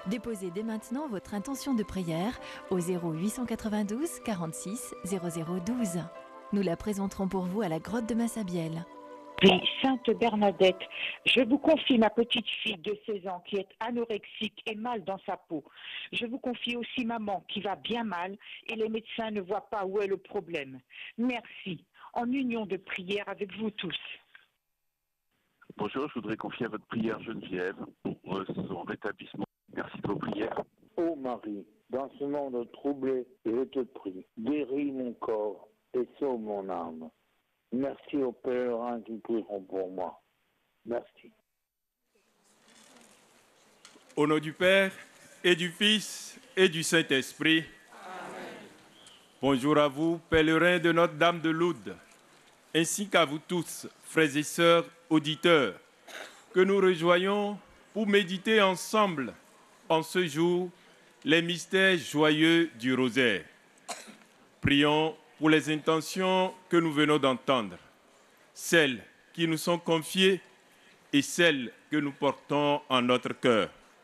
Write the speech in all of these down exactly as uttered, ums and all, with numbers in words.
Déposez dès maintenant votre intention de prière au zéro huit cent quatre-vingt-douze quarante-six zéro zéro douze. Nous la présenterons pour vous à la grotte de Massabielle. Oui, Sainte Bernadette, je vous confie ma petite fille de seize ans qui est anorexique et mal dans sa peau. Je vous confie aussi maman qui va bien mal et les médecins ne voient pas où est le problème. Merci, en union de prière avec vous tous. Bonjour, je voudrais confier à votre prière Geneviève pour son rétablissement. Merci de vos prières. Ô Marie, dans ce monde troublé, je te prie, guéris mon corps et sauve mon âme. Merci aux pèlerins qui prieront pour moi. Merci. Au nom du Père et du Fils et du Saint-Esprit. Amen. Bonjour à vous, pèlerins de Notre-Dame de Lourdes, ainsi qu'à vous tous, frères et sœurs auditeurs, que nous rejoignons pour méditer ensemble, en ce jour, les mystères joyeux du rosaire. Prions pour les intentions que nous venons d'entendre, celles qui nous sont confiées et celles que nous portons en notre cœur.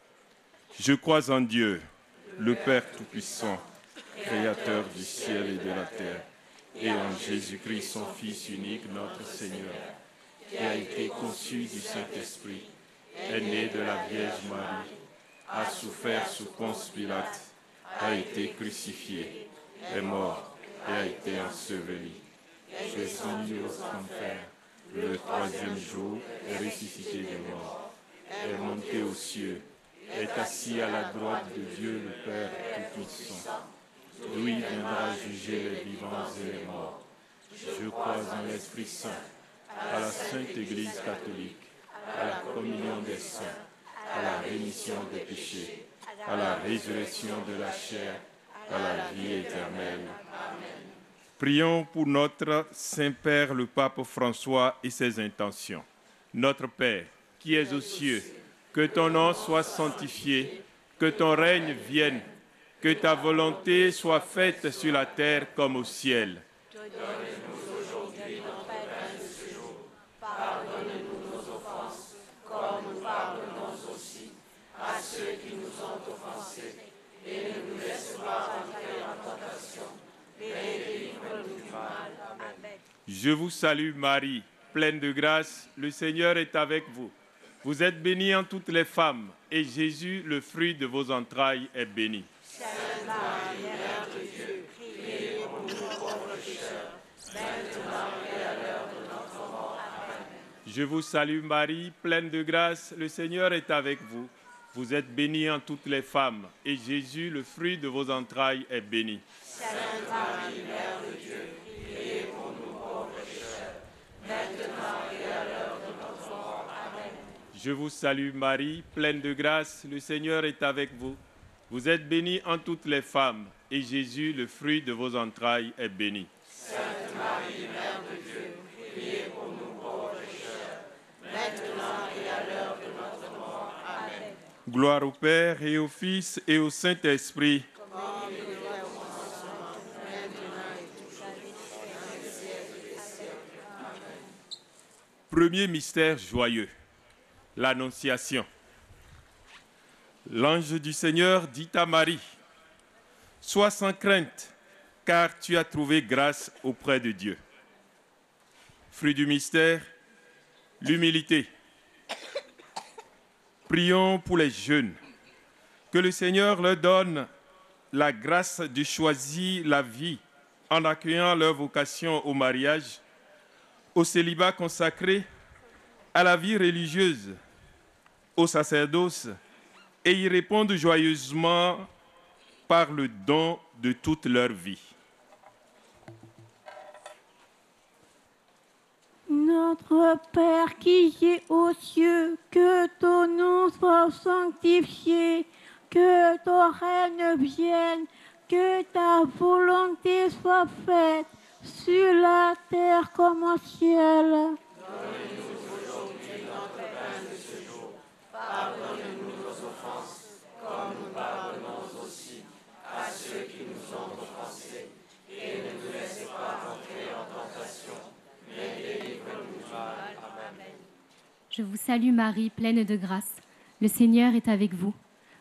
Je crois en Dieu, le Père Tout-Puissant, Créateur du ciel et de la terre, et en Jésus-Christ, son Fils unique, notre Seigneur, qui a été conçu du Saint-Esprit, est né de la Vierge Marie, a souffert sous Ponce Pilate, a été crucifié, est mort et a été enseveli. Il est descendu aux enfers, le troisième jour est ressuscité des morts, est monté aux cieux, est assis à la droite de Dieu le Père Tout-Puissant. D'où il viendra juger les vivants et les morts. Je crois en l'Esprit Saint, à la Sainte Église catholique, à la communion des saints, à la rémission des péchés, à la résurrection de la chair, à la vie éternelle. Amen. Prions pour notre Saint-Père le Pape François et ses intentions. Notre Père, qui es aux cieux, que ton nom soit sanctifié, que ton règne vienne, que ta volonté soit faite sur la terre comme au ciel. Donne-nous aujourd'hui notre pain de ce jour. Pardonne-nous nos offenses, comme nous pardonnons aussi à ceux qui nous ont offensés. Et ne nous laisse pas entrer en tentation, mais délivre-nous du mal. Amen. Je vous salue Marie, pleine de grâce, le Seigneur est avec vous. Vous êtes bénie en toutes les femmes, et Jésus, le fruit de vos entrailles, est béni. Sainte Marie, Mère de Dieu, priez pour nous pauvres pécheurs, maintenant et à l'heure de notre mort. Amen. Je vous salue Marie, pleine de grâce, le Seigneur est avec vous. Vous êtes bénie en toutes les femmes, et Jésus, le fruit de vos entrailles, est béni. Sainte Marie, Mère de Dieu, priez pour nous pauvres pécheurs, maintenant et à l'heure de notre mort. Amen. Je vous salue Marie, pleine de grâce, le Seigneur est avec vous. Vous êtes bénie en toutes les femmes, et Jésus, le fruit de vos entrailles, est béni. Sainte Marie, Mère de Dieu, priez pour nous pauvres pécheurs, maintenant et à l'heure de notre mort. Amen. Gloire au Père et au Fils et au Saint-Esprit. Comme il était au commencement, maintenant et toujours, dans les siècles des siècles. Amen. Premier mystère joyeux, l'Annonciation. L'ange du Seigneur dit à Marie, « Sois sans crainte, car tu as trouvé grâce auprès de Dieu. » Fruit du mystère, l'humilité. Prions pour les jeunes, que le Seigneur leur donne la grâce de choisir la vie en accueillant leur vocation au mariage, au célibat consacré, à la vie religieuse, au sacerdoce, et y répondent joyeusement par le don de toute leur vie. Notre Père qui es aux cieux, que ton nom soit sanctifié, que ton règne vienne, que ta volonté soit faite sur la terre comme au ciel. Donne-nous aujourd'hui notre pain de ce jour. Pardonne-nous nos offenses, comme nous pardonnons aussi à ceux qui nous ont offensés. Et ne nous laisse pas entrer en tentation, mais délivre-nous du mal. Amen. Je vous salue Marie, pleine de grâce. Le Seigneur est avec vous.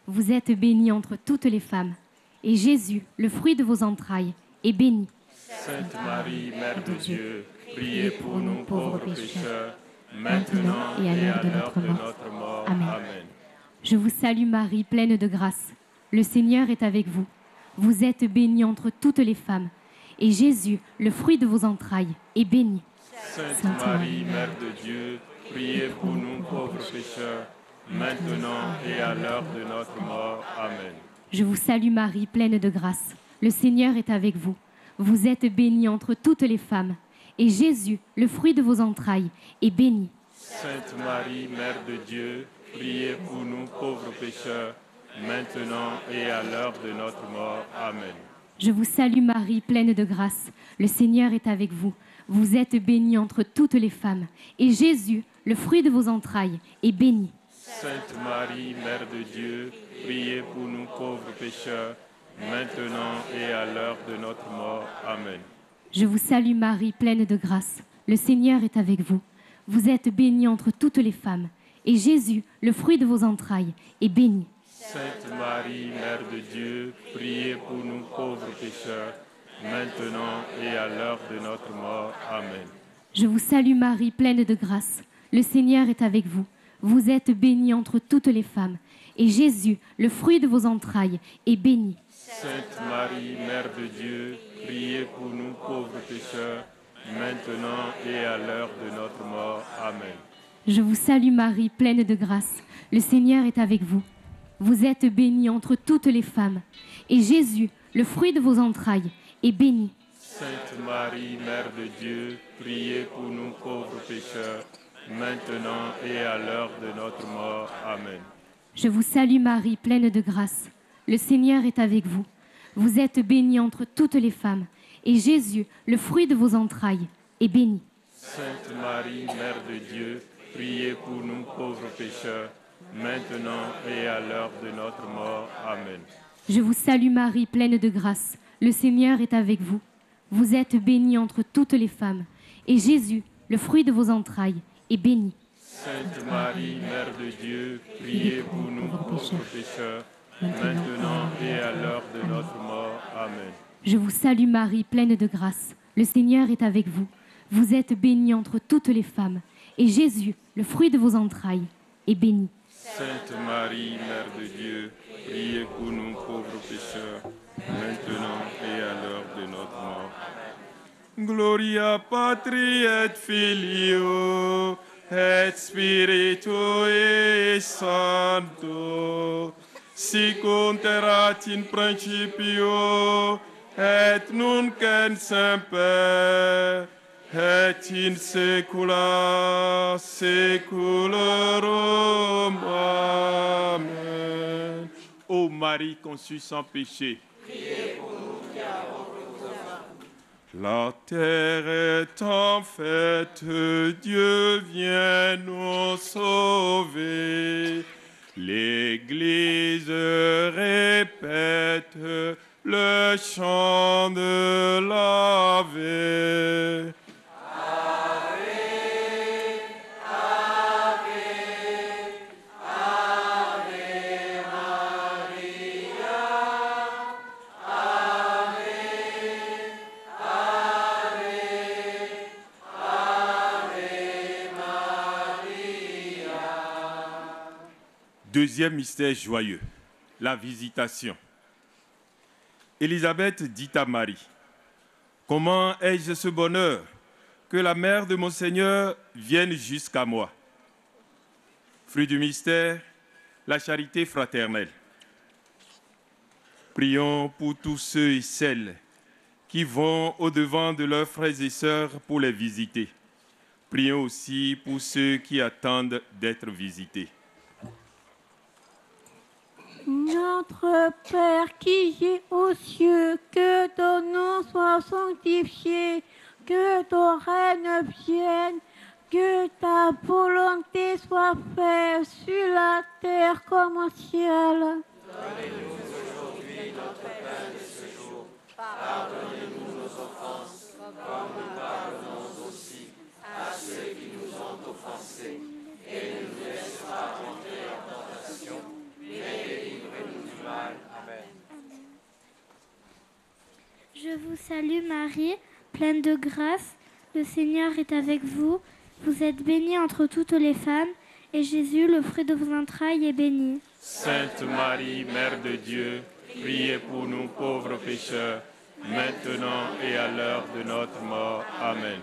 vous êtes bénie entre toutes les femmes, et Jésus, le fruit de vos entrailles, est béni. Sainte Marie, Mère de Dieu, priez pour nous pauvres pécheurs, maintenant et à l'heure de notre mort. Amen. Amen. Je vous salue Marie, pleine de grâce. Le Seigneur est avec vous. Vous êtes bénie entre toutes les femmes, et Jésus, le fruit de vos entrailles, est béni. Sainte Marie, Mère de Dieu, priez pour nous pauvres pécheurs, maintenant et à l'heure de notre mort. Amen. Je vous salue Marie, pleine de grâce. Le Seigneur est avec vous. Vous êtes bénie entre toutes les femmes, et Jésus, le fruit de vos entrailles, est béni. Sainte Marie, Mère de Dieu, priez pour nous pauvres pécheurs, maintenant et à l'heure de notre mort. Amen. Je vous salue Marie, pleine de grâce. Le Seigneur est avec vous. Vous êtes bénie entre toutes les femmes, et Jésus, le fruit de vos entrailles, est béni. Sainte Marie, Mère de Dieu, priez pour nous pauvres pécheurs, maintenant et à l'heure de notre mort. Amen. Je vous salue Marie, pleine de grâce. Le Seigneur est avec vous. Vous êtes bénie entre toutes les femmes, et Jésus, le fruit de vos entrailles, est béni. Sainte Marie, Mère de Dieu, priez pour nous pauvres pécheurs, maintenant et à l'heure de notre mort. Amen. Je vous salue Marie, pleine de grâce. Le Seigneur est avec vous. Vous êtes bénie entre toutes les femmes, et Jésus, le fruit de vos entrailles, est béni. Sainte Marie, Mère de Dieu, priez pour nous pauvres pécheurs, maintenant et à l'heure de notre mort. Amen. Je vous salue Marie, pleine de grâce. Le Seigneur est avec vous. Vous êtes bénie entre toutes les femmes, et Jésus, le fruit de vos entrailles, est béni. Sainte Marie, Mère de Dieu, priez pour nous pauvres pécheurs, maintenant et à l'heure de notre mort. Amen. Je vous salue Marie, pleine de grâce. Le Seigneur est avec vous. Vous êtes bénie entre toutes les femmes, et Jésus, le fruit de vos entrailles, est béni. Sainte Marie, Mère de Dieu, priez pour nous pauvres pécheurs, maintenant et à l'heure de notre mort. Amen. Je vous salue Marie, pleine de grâce. Le Seigneur est avec vous. Vous êtes bénie entre toutes les femmes, et Jésus, le fruit de vos entrailles, est béni. Sainte Marie, Mère de Dieu, priez pour nous pauvres pécheurs, maintenant et à l'heure de notre mort. Amen. Je vous salue Marie, pleine de grâce. Le Seigneur est avec vous. Vous êtes bénie entre toutes les femmes, et Jésus, le fruit de vos entrailles, est béni. Sainte Marie, Mère de Dieu, priez pour nous pauvres pécheurs, maintenant et à l'heure de notre mort. Gloria Patri et Filio et Spiritui Sancto, sic erat in principio et nunc et semper et in saecula saeculorum. Amen. Ô Marie conçue sans péché, Priez pour nous qui avons besoin. la terre est en fête, Dieu vient nous sauver. L'Église répète le chant de l'Ave. Deuxième mystère joyeux, la visitation. Élisabeth dit à Marie, « Comment ai-je ce bonheur que la mère de mon Seigneur vienne jusqu'à moi ?» Fruit du mystère, la charité fraternelle. Prions pour tous ceux et celles qui vont au-devant de leurs frères et sœurs pour les visiter. Prions aussi pour ceux qui attendent d'être visités. Notre Père qui es aux cieux, que ton nom soit sanctifié, que ton règne vienne, que ta volonté soit faite sur la terre comme au ciel. Donne-nous aujourd'hui notre pain de ce jour. Pardonne-nous nos offenses, comme nous pardonnons aussi à ceux qui nous ont offensés. Et ne nous laisse pas entrer en tentation, mais délivre-nous vous salue Marie, pleine de grâce, le Seigneur est avec vous. Vous êtes bénie entre toutes les femmes, et Jésus, le fruit de vos entrailles, est béni. Sainte Marie, Mère de Dieu, priez pour nous pauvres pécheurs, maintenant et à l'heure de notre mort. Amen.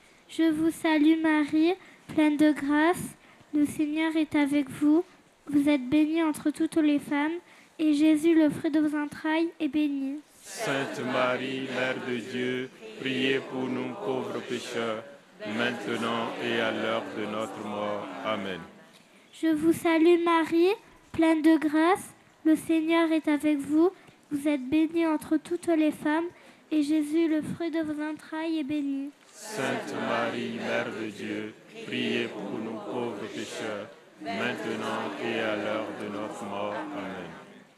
Je vous salue Marie, pleine de grâce, le Seigneur est avec vous. Vous êtes bénie entre toutes les femmes, et Jésus, le fruit de vos entrailles, est béni. Sainte Marie, Mère de Dieu, priez pour nous pauvres pécheurs, maintenant et à l'heure de notre mort. Amen. Je vous salue Marie, pleine de grâce, le Seigneur est avec vous. Vous êtes bénie entre toutes les femmes, et Jésus, le fruit de vos entrailles, est béni. Sainte Marie, Mère de Dieu, priez pour nous pauvres pécheurs, maintenant et à l'heure de notre mort. Amen.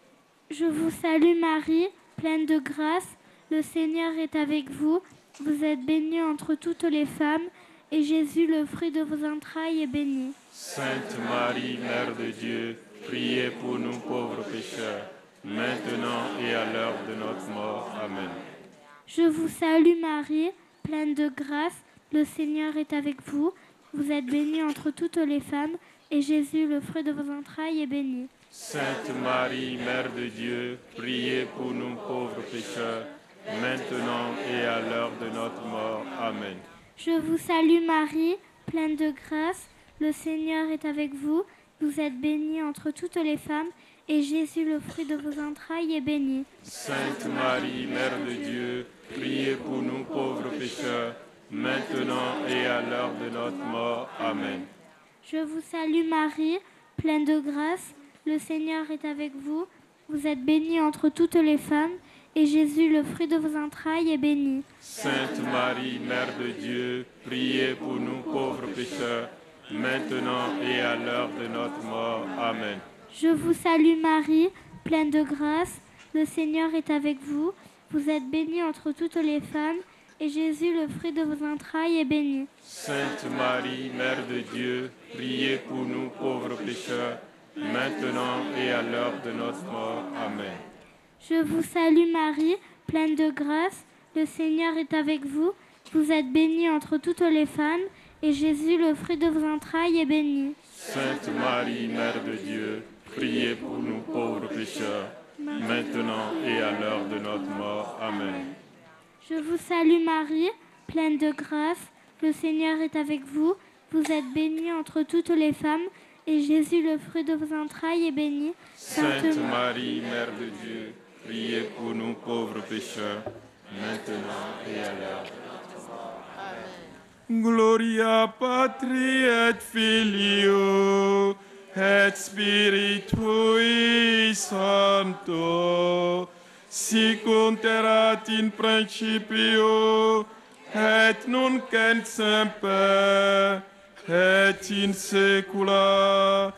Je vous salue Marie, pleine de grâce, le Seigneur est avec vous. Vous êtes bénie entre toutes les femmes, et Jésus, le fruit de vos entrailles, est béni. Sainte Marie, Mère de Dieu, priez pour nous pauvres pécheurs, maintenant et à l'heure de notre mort. Amen. Je vous salue Marie, pleine de grâce, le Seigneur est avec vous. Vous êtes bénie entre toutes les femmes, et Jésus, le fruit de vos entrailles, est béni. Sainte Marie, Mère de Dieu, priez pour nous pauvres pécheurs, maintenant et à l'heure de notre mort. Amen. Je vous salue Marie, pleine de grâce, le Seigneur est avec vous. Vous êtes bénie entre toutes les femmes, et Jésus, le fruit de vos entrailles, est béni. Sainte Marie, Mère de Dieu, priez pour nous pauvres pécheurs, maintenant et à l'heure de notre mort. Amen. Je vous salue Marie, pleine de grâce, le Seigneur est avec vous. Vous êtes bénie entre toutes les femmes, et Jésus, le fruit de vos entrailles, est béni. Sainte Marie, Mère de Dieu, priez pour nous pauvres pécheurs, maintenant et à l'heure de notre mort. Amen. Je vous salue Marie, pleine de grâce, le Seigneur est avec vous. Vous êtes bénie entre toutes les femmes, et Jésus, le fruit de vos entrailles, est béni. Sainte Marie, Mère de Dieu, priez pour nous pauvres pécheurs, maintenant et à l'heure de notre mort. Amen. Je vous salue Marie, pleine de grâce, le Seigneur est avec vous. Vous êtes bénie entre toutes les femmes, et Jésus, le fruit de vos entrailles, est béni. Sainte Marie, Mère de Dieu, priez pour nous pauvres pécheurs, maintenant et à l'heure de notre mort. Amen. Je vous salue Marie, pleine de grâce, le Seigneur est avec vous. Vous êtes bénie entre toutes les femmes, et Jésus, le fruit de vos entrailles, est béni. Sainte Marie, Mère de Dieu, priez pour nous pauvres pécheurs, maintenant et à l'heure de notre mort. Amen. Gloria Patri et Filio et Spiritui Sancto, sic erat in principio et nunc et semper et in saecula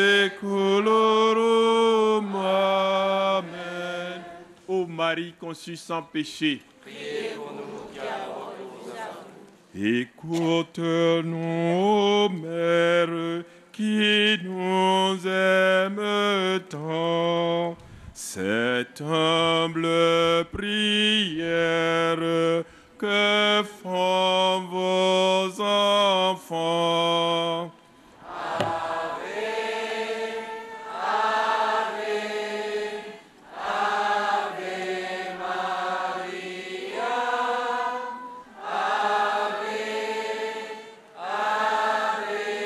saeculorum. Amen. Ô Marie conçue sans péché, priez pour nous qui avons de vous à vous. Écoute-nous, ô Mère, qui nous aime tant. Cette humble prière que font vos enfants. Ave, Ave, Ave Maria, Ave, Ave,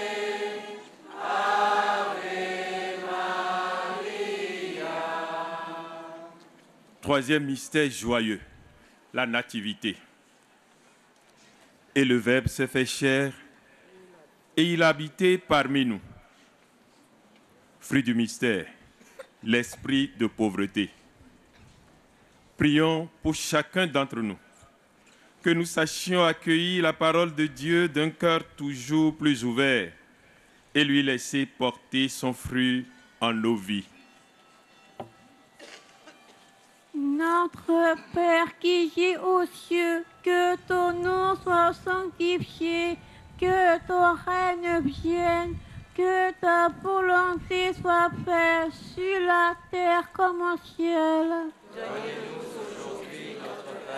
Ave Maria. Troisième mystère joyeux, la nativité. Et le Verbe s'est fait chair et il a habité parmi nous. Fruit du mystère, l'esprit de pauvreté. Prions pour chacun d'entre nous, que nous sachions accueillir la parole de Dieu d'un cœur toujours plus ouvert et lui laisser porter son fruit en nos vies. Notre Père qui es aux cieux, que ton nom soit sanctifié, que ton règne vienne, que ta volonté soit faite sur la terre comme au ciel. Donne-nous aujourd'hui notre pain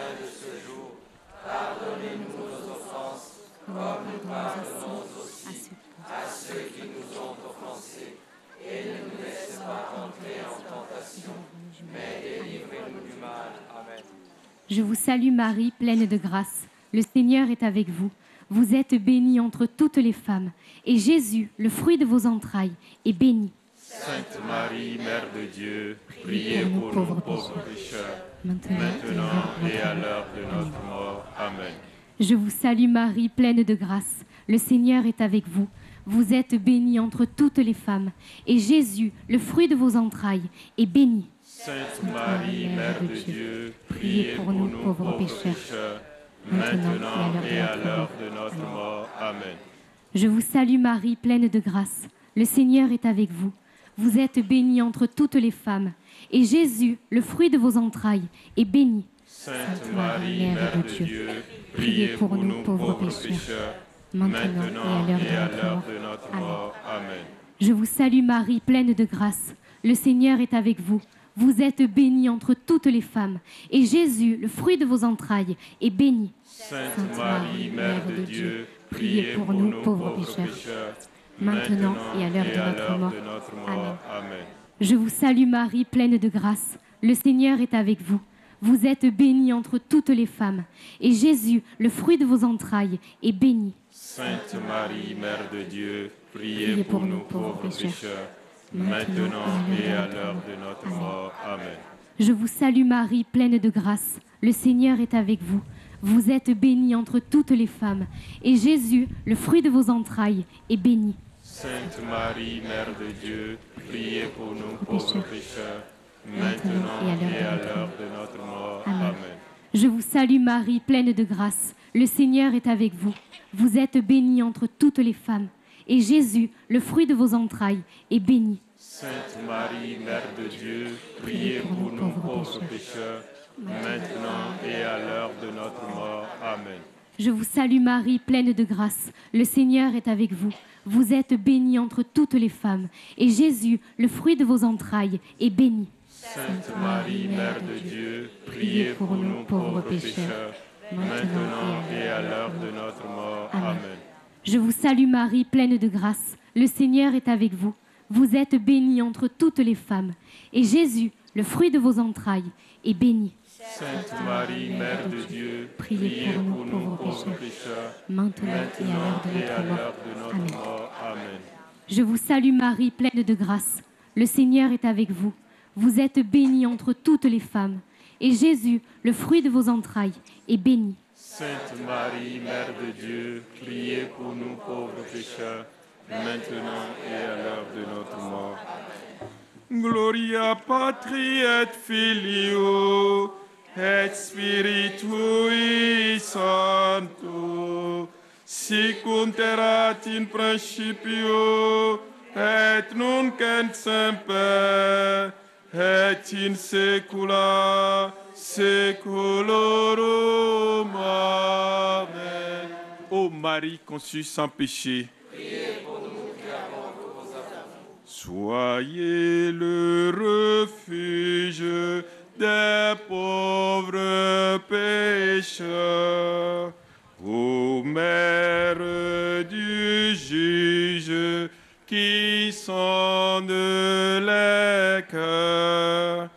fin de ce jour, pardonnez-nous nos offenses, comme nous pardonnons aussi à ceux qui nous ont offensés. Et ne nous laisse pas entrer en tentation, mais délivrez-nous du mal. Amen. Je vous salue Marie, pleine de grâce. Le Seigneur est avec vous. Vous êtes bénie entre toutes les femmes. Et Jésus, le fruit de vos entrailles, est béni. Sainte Marie, Mère de Dieu, priez pour nous pauvres pécheurs, maintenant et à l'heure de notre mort. Amen. Je vous salue Marie, pleine de grâce. Le Seigneur est avec vous. Vous êtes bénie entre toutes les femmes. Et Jésus, le fruit de vos entrailles, est béni. Sainte Marie, Mère de Dieu, priez pour nous pauvres pécheurs, maintenant et à l'heure de notre mort. Amen. Je vous salue Marie, pleine de grâce. Le Seigneur est avec vous. Vous êtes bénie entre toutes les femmes. Et Jésus, le fruit de vos entrailles, est béni. Sainte Marie, Mère de Dieu, priez pour nous pauvres pécheurs, maintenant et à l'heure de notre mort. Amen. Je vous salue Marie, pleine de grâce. Le Seigneur est avec vous. Vous êtes bénie entre toutes les femmes. Et Jésus, le fruit de vos entrailles, est béni. Sainte Marie, Mère de Dieu, priez pour nous pauvres pécheurs, maintenant et à l'heure de notre mort. Amen. Je vous salue Marie, pleine de grâce. Le Seigneur est avec vous. Vous êtes bénie entre toutes les femmes. Et Jésus, le fruit de vos entrailles, est béni. Sainte Marie, Mère de Dieu, priez pour nous pauvres pécheurs, maintenant et à l'heure de notre mort. Amen. Je vous salue Marie, pleine de grâce. Le Seigneur est avec vous. Vous êtes bénie entre toutes les femmes. Et Jésus, le fruit de vos entrailles, est béni. Sainte Marie, Mère de Dieu, priez pour nous pauvres pécheurs, maintenant et à l'heure de notre mort. Amen. Je vous salue Marie, pleine de grâce. Le Seigneur est avec vous. Vous êtes bénie entre toutes les femmes. Et Jésus, le fruit de vos entrailles, est béni. Sainte Marie, Mère de Dieu, priez pour nous pauvres pécheurs, maintenant et à l'heure de notre mort. Amen. Je vous salue Marie, pleine de grâce. Le Seigneur est avec vous. Vous êtes bénie entre toutes les femmes. Et Jésus, le fruit de vos entrailles, est béni. Sainte Marie, Mère de Dieu, priez pour nous pauvres pécheurs, maintenant et à l'heure de notre mort. Amen. Je vous salue Marie, pleine de grâce. Le Seigneur est avec vous. Vous êtes bénie entre toutes les femmes. Et Jésus, le fruit de vos entrailles, est béni. Sainte Marie, Mère de Dieu, priez pour nous pauvres pécheurs, maintenant et à l'heure de notre mort. Amen. Je vous salue Marie, pleine de grâce. Le Seigneur est avec vous. Vous êtes bénie entre toutes les femmes. Et Jésus, le fruit de vos entrailles, est béni. Sainte Marie, Mère de Dieu, priez pour nous pauvres pécheurs, maintenant et à l'heure de notre mort. Gloria Patri et Filio et Spiritui Sancto, sic erat in principio et nunc et semper et in saecula saeculorum. Amen. Ô Marie conçue sans péché, Priez pour nous qui avons vos afflictions. soyez le refuge des pauvres pécheurs. Ô Mère du juge qui sonde les cœurs,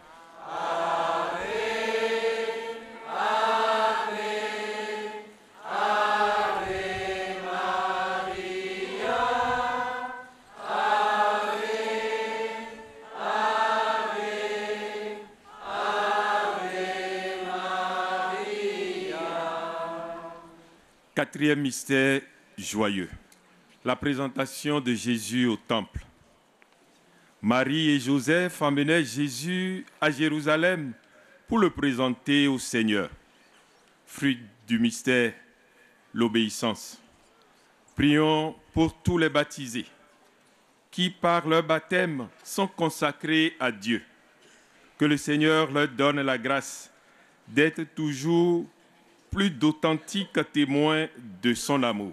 quatrième mystère joyeux, la présentation de Jésus au temple. Marie et Joseph emmenaient Jésus à Jérusalem pour le présenter au Seigneur. Fruit du mystère, l'obéissance. Prions pour tous les baptisés qui, par leur baptême, sont consacrés à Dieu. Que le Seigneur leur donne la grâce d'être toujours plus d'authentiques témoins de son amour.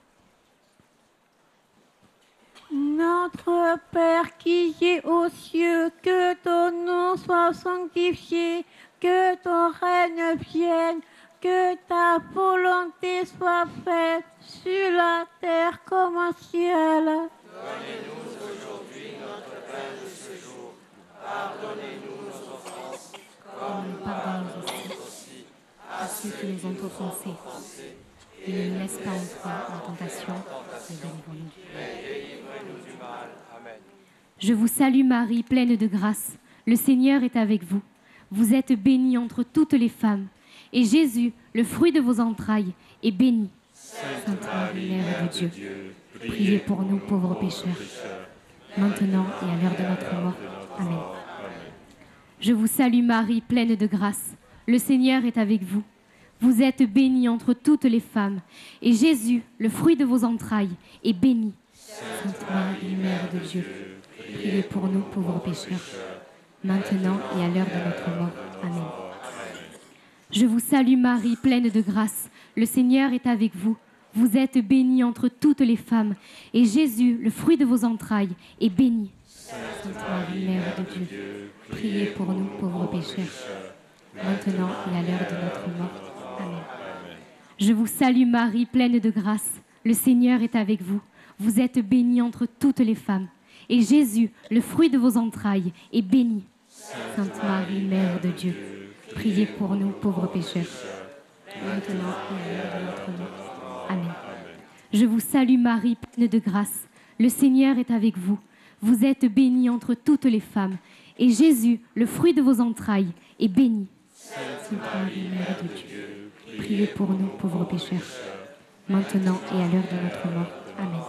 Notre Père qui es aux cieux, que ton nom soit sanctifié, que ton règne vienne, que ta volonté soit faite sur la terre comme au ciel. Donnez-nous aujourd'hui notre pain de ce jour. Pardonnez-nous nos offenses, comme nous pardonnons aussi à ceux qui nous ont offensés. Et ne nous laisse pas entrer en tentation, mais délivre-nous du mal. Amen. Je vous salue Marie, pleine de grâce. Le Seigneur est avec vous. Vous êtes bénie entre toutes les femmes. Et Jésus, le fruit de vos entrailles, est béni. Sainte Marie, Mère de Dieu, priez pour nous pauvres pécheurs, maintenant et à l'heure de notre mort. Amen. Je vous salue Marie, pleine de grâce. Le Seigneur est avec vous. Vous êtes bénie entre toutes les femmes. Et Jésus, le fruit de vos entrailles, est béni. Sainte Marie, Mère de Dieu, priez pour nous pauvres pécheurs, maintenant et à l'heure de notre mort. Amen. Je vous salue Marie, pleine de grâce. Le Seigneur est avec vous. Vous êtes bénie entre toutes les femmes. Et Jésus, le fruit de vos entrailles, est béni. Sainte Marie, Mère de Dieu, priez pour nous pauvres pécheurs, maintenant et à l'heure de notre mort. Amen. Je vous salue Marie, pleine de grâce. Le Seigneur est avec vous. Vous êtes bénie entre toutes les femmes. Et Jésus, le fruit de vos entrailles, est béni. Sainte Marie, Mère de Dieu, priez pour nous pauvres pécheurs, maintenant et à l'heure de notre mort. Amen. Je vous salue Marie, pleine de grâce. Le Seigneur est avec vous. Vous êtes bénie entre toutes les femmes. Et Jésus, le fruit de vos entrailles, est béni. Sainte Marie, Mère de Dieu, priez pour nous pauvres pécheurs, maintenant et à l'heure de notre mort. Amen.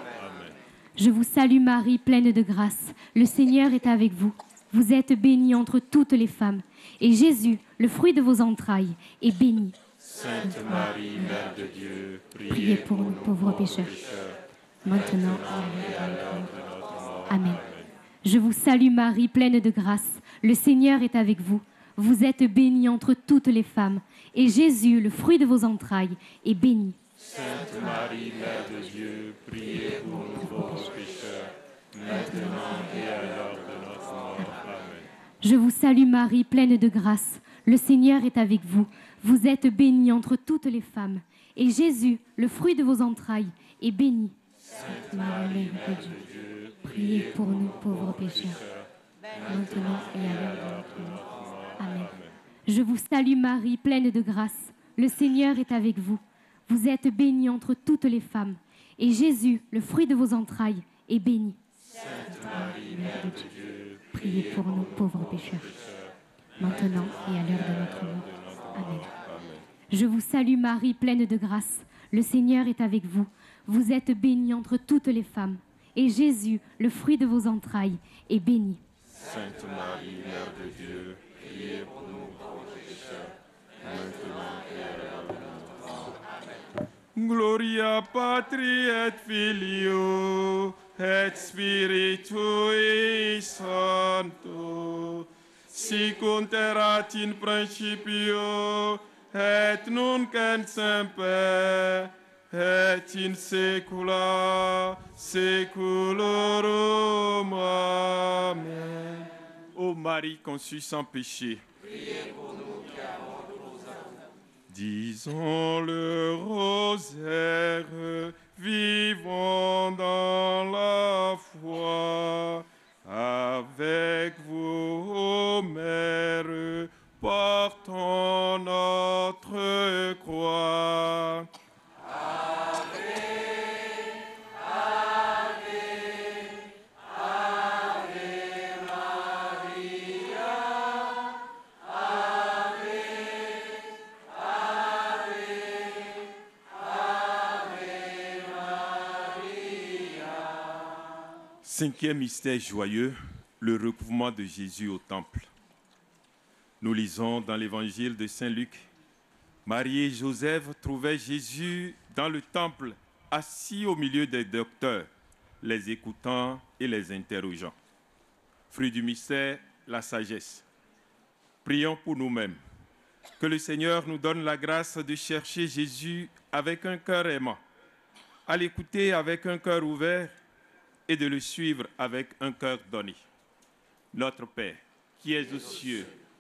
Je vous salue Marie, pleine de grâce. Le Seigneur est avec vous. Vous êtes bénie entre toutes les femmes. Et Jésus, le fruit de vos entrailles, est béni. Sainte Marie, Mère de Dieu, priez pour nous pauvres pécheurs, maintenant et à l'heure de notre mort. Amen. Je vous salue Marie, pleine de grâce. Le Seigneur est avec vous. Vous êtes bénie entre toutes les femmes. Et Jésus, le fruit de vos entrailles, est béni. Sainte Marie, Mère de Dieu, priez pour nous pauvres pécheurs, maintenant et à l'heure de notre mort. Amen. Je vous salue Marie, pleine de grâce. Le Seigneur est avec vous. Vous êtes bénie entre toutes les femmes. Et Jésus, le fruit de vos entrailles, est béni. Sainte Marie, Mère de Dieu, priez pour nous pauvres pécheurs, maintenant et à l'heure de notre mort. Amen. Je vous salue Marie, pleine de grâce. Le Seigneur est avec vous. Vous êtes bénie entre toutes les femmes. Et Jésus, le fruit de vos entrailles, est béni. Sainte Marie, Mère de Dieu, priez pour nous pauvres pécheurs, maintenant et à l'heure de notre mort. Amen. Je vous salue Marie, pleine de grâce. Le Seigneur est avec vous. Vous êtes bénie entre toutes les femmes. Et Jésus, le fruit de vos entrailles, est béni. Sainte Marie, Mère de Dieu, priez pour nous pauvres pécheurs, maintenant et à l'heure de notre mort. Amen. Gloria Patri et Filio et Spiritui Sancto, sic erat in principio et nunc et semper et in saecula saeculorum. Amen. Ô Marie conçue sans péché, Priez pour nous qui avons nos âmes. disons le rosaire, vivons dans la foi. Avec vous, ô Mère, portons notre croix. Cinquième mystère joyeux, le recouvrement de Jésus au temple. Nous lisons dans l'évangile de Saint Luc, Marie et Joseph trouvaient Jésus dans le temple, assis au milieu des docteurs, les écoutant et les interrogeant. Fruit du mystère, la sagesse. Prions pour nous-mêmes, que le Seigneur nous donne la grâce de chercher Jésus avec un cœur aimant, à l'écouter avec un cœur ouvert, et de le suivre avec un cœur donné. Notre Père, qui es aux cieux,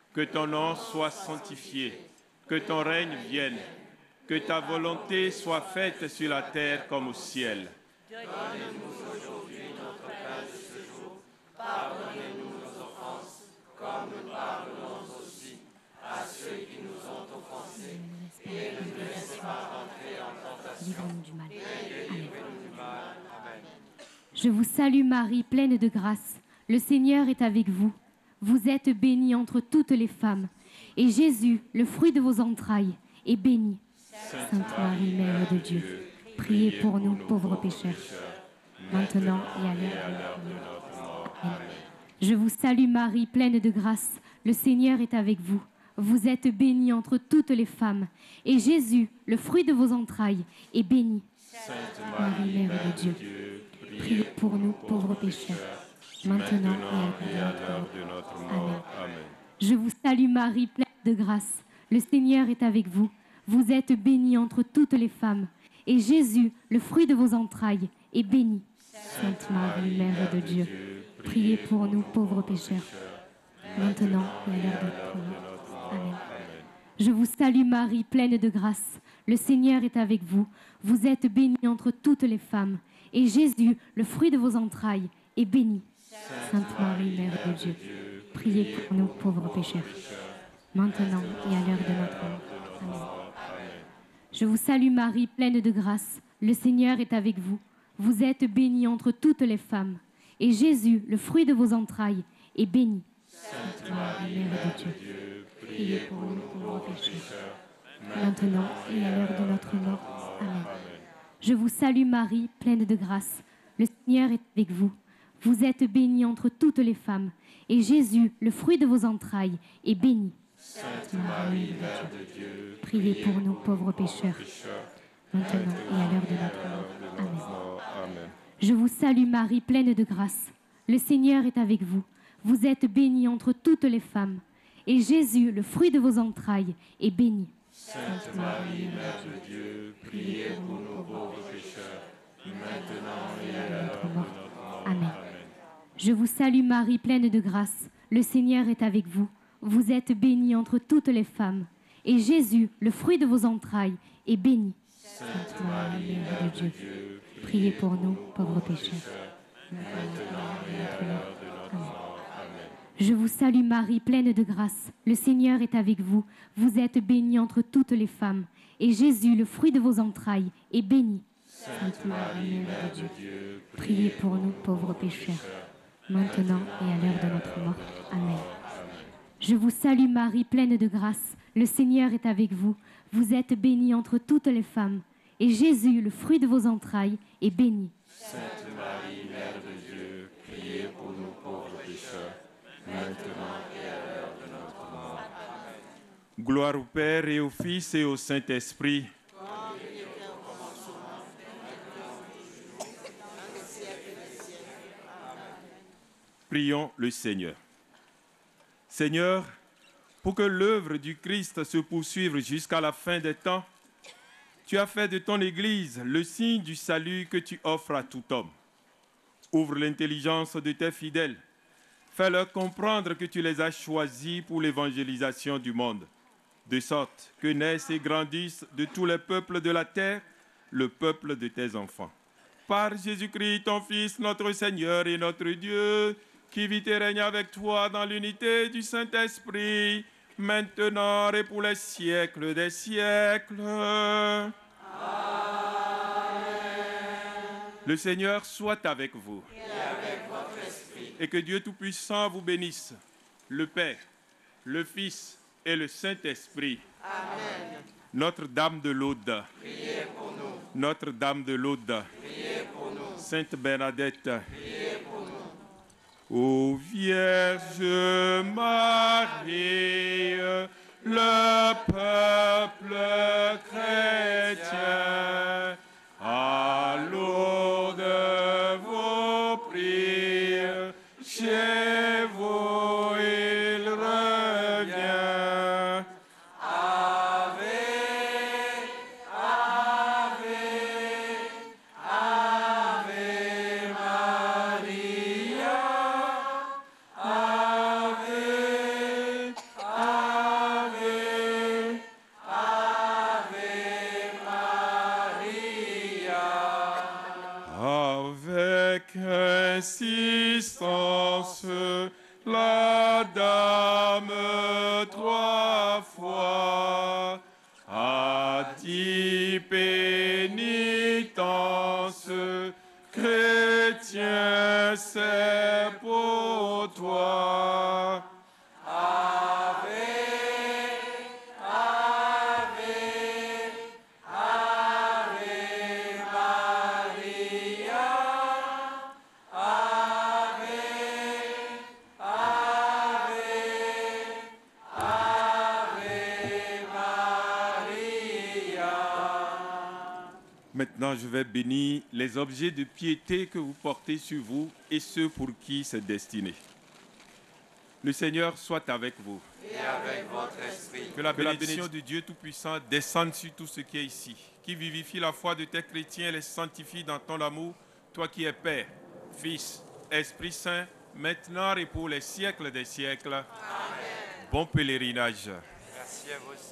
Que ton nom soit sanctifié, que ton règne vienne, que ta volonté soit faite sur la terre comme au ciel. Donne-nous aujourd'hui notre pain de ce jour. Pardonnez-nous nos offenses, comme nous pardonnons aussi à ceux qui nous ont offensés. Et ne nous laisse pas entrer en tentation. Livre-nous du mal. Mais délivre-nous du mal. Amen. Je vous salue Marie, pleine de grâce. Le Seigneur est avec vous. Vous êtes bénie entre toutes les femmes. Et Jésus, le fruit de vos entrailles, est béni. Sainte Marie, Mère de Dieu, priez pour nous pauvres pécheurs, maintenant et à l'heure de notre mort. Amen. Je vous salue Marie, pleine de grâce. Le Seigneur est avec vous. Vous êtes bénie entre toutes les femmes. Et Jésus, le fruit de vos entrailles, est béni. Sainte Marie, Mère de Dieu, priez pour nous pauvres pécheurs, maintenant et à l'heure de notre mort. Amen. Je vous salue Marie, pleine de grâce. Le Seigneur est avec vous. Vous êtes bénie entre toutes les femmes. Et Jésus, le fruit de vos entrailles, est béni. Sainte Marie, Mère de Dieu, priez pour nous pauvres pécheurs, maintenant et à l'heure de notre mort. Amen. Je vous salue Marie, pleine de grâce. Le Seigneur est avec vous. Vous êtes bénie entre toutes les femmes. Et Jésus, le fruit de vos entrailles, est béni. Sainte Marie, Mère de Dieu, priez pour nous pauvres pécheurs, maintenant et à l'heure de notre mort. Amen. Je vous salue Marie, pleine de grâce. Le Seigneur est avec vous. Vous êtes bénie entre toutes les femmes. Et Jésus, le fruit de vos entrailles, est béni. Sainte Marie, Mère de Dieu, priez pour nous pauvres pécheurs, maintenant et à l'heure de notre mort. Amen. Je vous salue Marie, pleine de grâce. Le Seigneur est avec vous. Vous êtes bénie entre toutes les femmes. Et Jésus, le fruit de vos entrailles, est béni. Sainte Marie, Mère de Dieu, priez pour nous pauvres pécheurs, maintenant et à l'heure de notre mort. Amen. Je vous salue Marie, pleine de grâce. Le Seigneur est avec vous. Vous êtes bénie entre toutes les femmes. Et Jésus, le fruit de vos entrailles, est béni. Sainte Marie, Mère de Dieu, priez pour nous pauvres pécheurs, maintenant et à l'heure de notre mort. Amen. Je vous salue Marie, pleine de grâce. Le Seigneur est avec vous. Vous êtes bénie entre toutes les femmes. Et Jésus, le fruit de vos entrailles, est béni. Sainte Marie, Mère de Dieu, priez pour nous, pauvres pécheurs, maintenant et à l'heure de notre mort. Amen. Je vous salue Marie, pleine de grâce. Le Seigneur est avec vous. Vous êtes bénie entre toutes les femmes. Et Jésus, le fruit de vos entrailles, est béni. Sainte Marie, Mère de Dieu, priez pour nous, pauvres pécheurs, maintenant et à l'heure de notre mort. Amen. Je vous salue Marie, pleine de grâce. Le Seigneur est avec vous. Vous êtes bénie entre toutes les femmes. Et Jésus, le fruit de vos entrailles, est béni. Sainte Marie, Mère de Dieu, priez pour nous pauvres pécheurs, maintenant et à l'heure de notre mort. Gloire au Père et au Fils et au Saint-Esprit. Prions le Seigneur. Seigneur, pour que l'œuvre du Christ se poursuive jusqu'à la fin des temps, tu as fait de ton Église le signe du salut que tu offres à tout homme. Ouvre l'intelligence de tes fidèles. Fais-leur comprendre que tu les as choisis pour l'évangélisation du monde, de sorte que naissent et grandissent de tous les peuples de la terre le peuple de tes enfants. Par Jésus-Christ, ton Fils, notre Seigneur et notre Dieu, qui vit et règne avec toi dans l'unité du Saint-Esprit, maintenant et pour les siècles des siècles. Amen. Le Seigneur soit avec vous. Et avec votre esprit. Et que Dieu Tout-Puissant vous bénisse, le Père, le Fils et le Saint-Esprit. Amen. Notre-Dame de Lourdes. Priez pour nous. Notre-Dame de Lourdes. Priez pour nous. Sainte Bernadette. Priez pour nous. Ô Vierge Marie, le peuple chrétien, à Lourdes vous prie, chez vous il revient. Ave, Ave, Ave Maria. Ave, Ave, pénitence, la dame trois fois a dit pénitence, chrétien, c'est pour toi. Maintenant, je vais bénir les objets de piété que vous portez sur vous et ceux pour qui c'est destiné. Le Seigneur soit avec vous. Et avec votre esprit. Que la bénédiction de Dieu Tout-Puissant descende sur tout ce qui est ici, qui vivifie la foi de tes chrétiens et les sanctifie dans ton amour, toi qui es Père, Fils, Esprit Saint, maintenant et pour les siècles des siècles. Amen. Bon pèlerinage. Merci à vous aussi.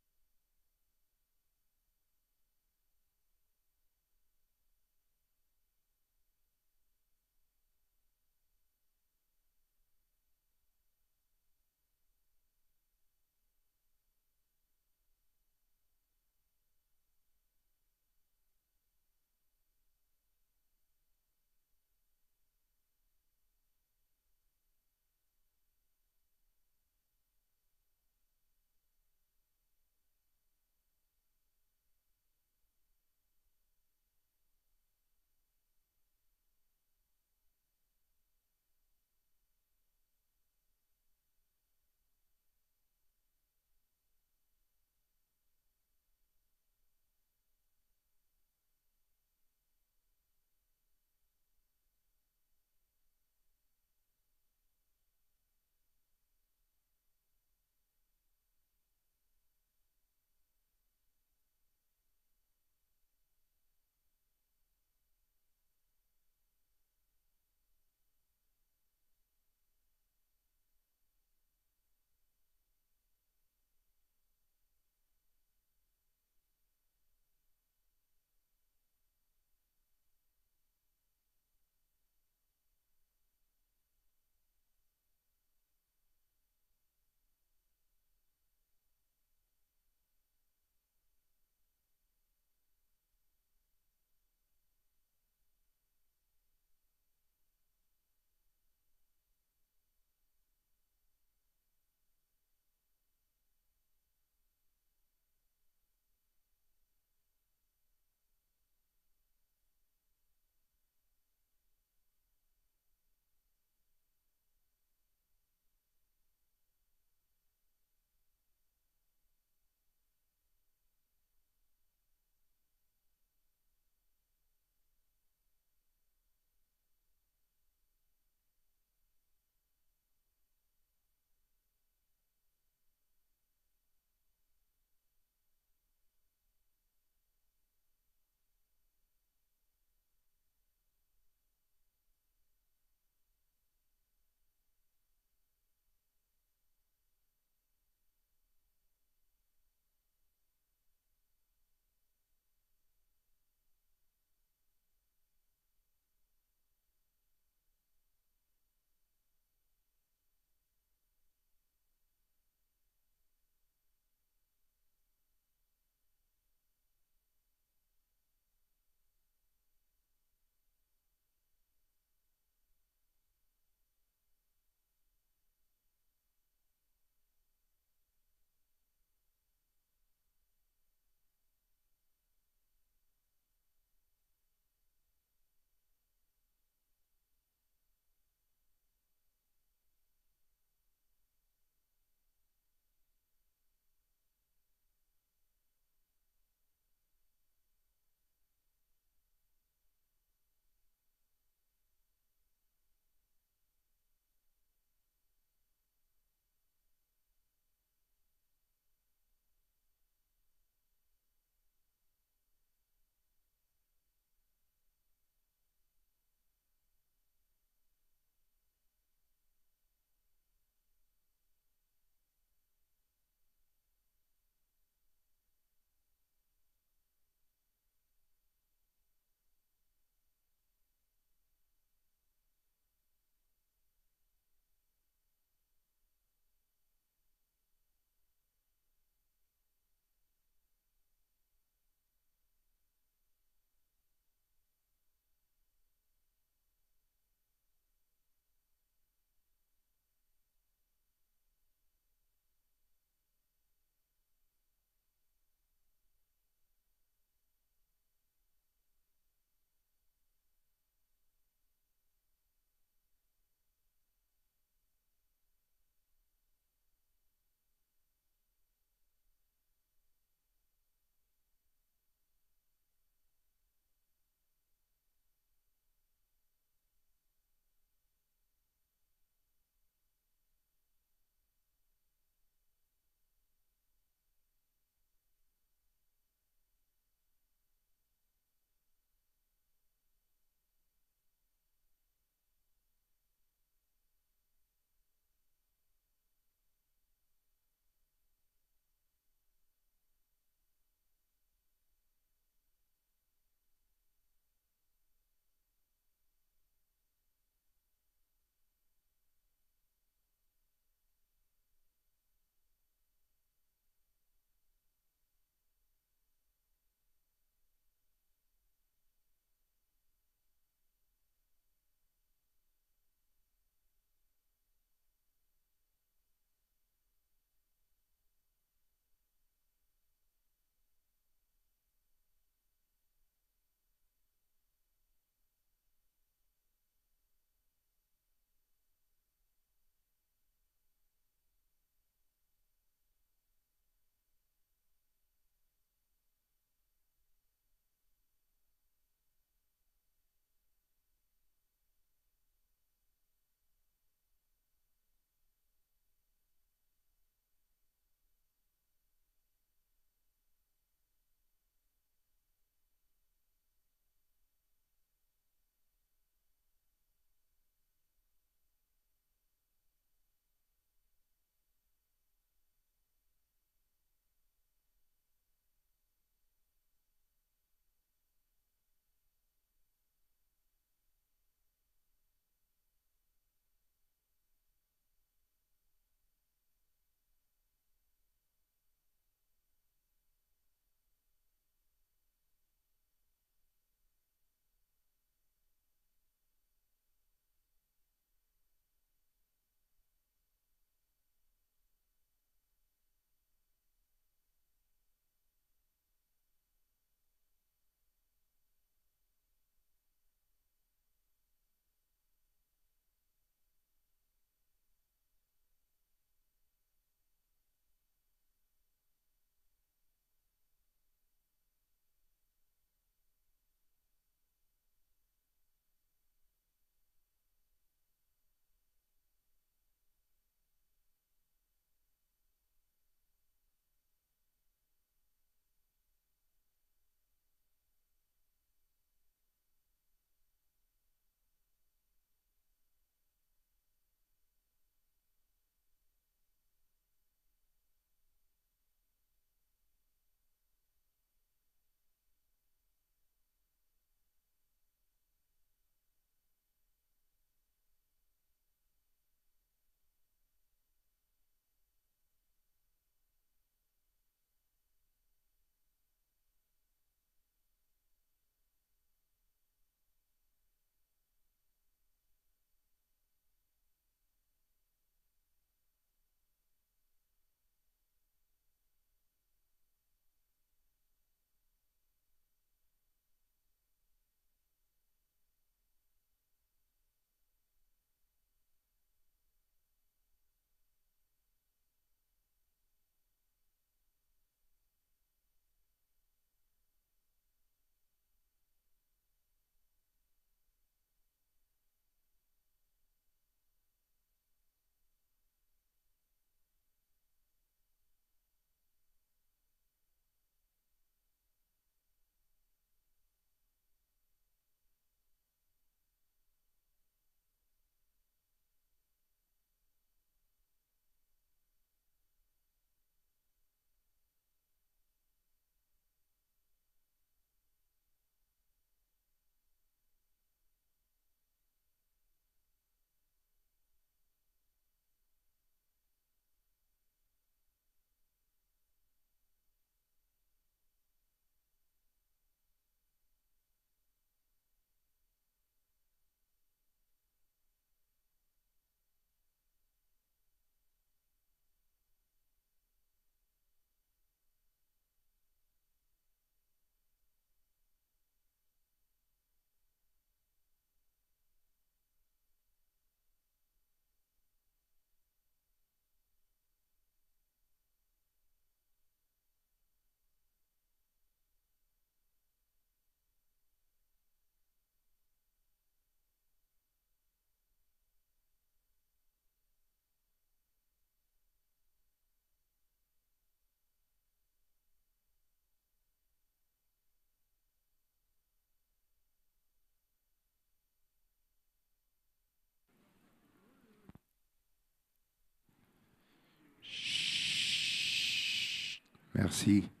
Merci.